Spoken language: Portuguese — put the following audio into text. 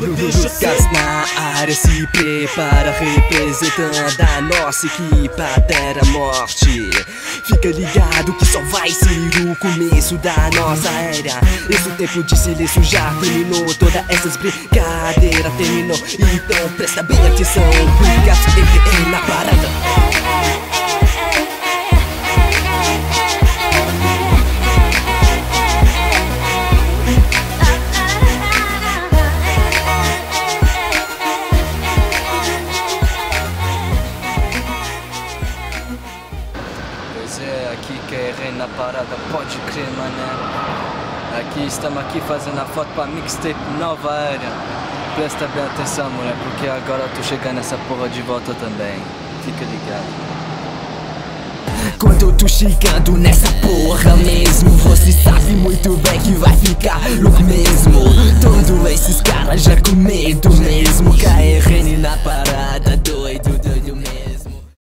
Lucas na área se prepara, representando a nossa equipe até a morte. Fica ligado que só vai ser o começo da nossa era. Esse tempo de silêncio já terminou, todas essas brincadeiras terminou. Então presta bem atenção, Lucas é na parada. Aqui que é rei na parada, pode crer, mané. Aqui estamos aqui fazendo a foto pra mixtape Nova Era. Presta bem atenção, mulher, porque agora eu tô chegando nessa porra de volta também. Fica ligado. Quando eu tô chegando nessa porra mesmo, você sabe muito bem que vai ficar louco mesmo. Todos esses caras já com medo mesmo. KRN na parada.